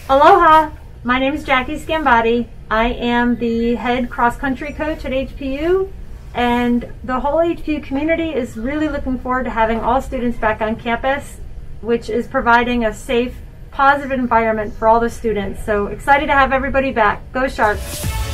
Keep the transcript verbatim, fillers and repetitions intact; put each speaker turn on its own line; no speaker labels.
Aloha! My name is Jackie Scambati. I am the head cross-country coach at H P U, and the whole H P U community is really looking forward to having all students back on campus, which is providing a safe, positive environment for all the students. So excited to have everybody back. Go Sharks!